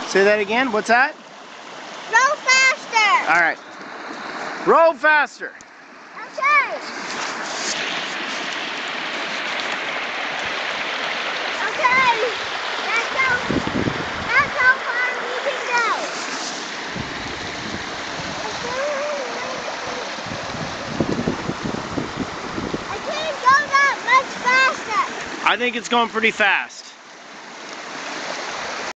Say that again. What's that? Roll faster. All right. Roll faster. Okay. Okay. That's how far we can go. I can't go that much faster. I think it's going pretty fast.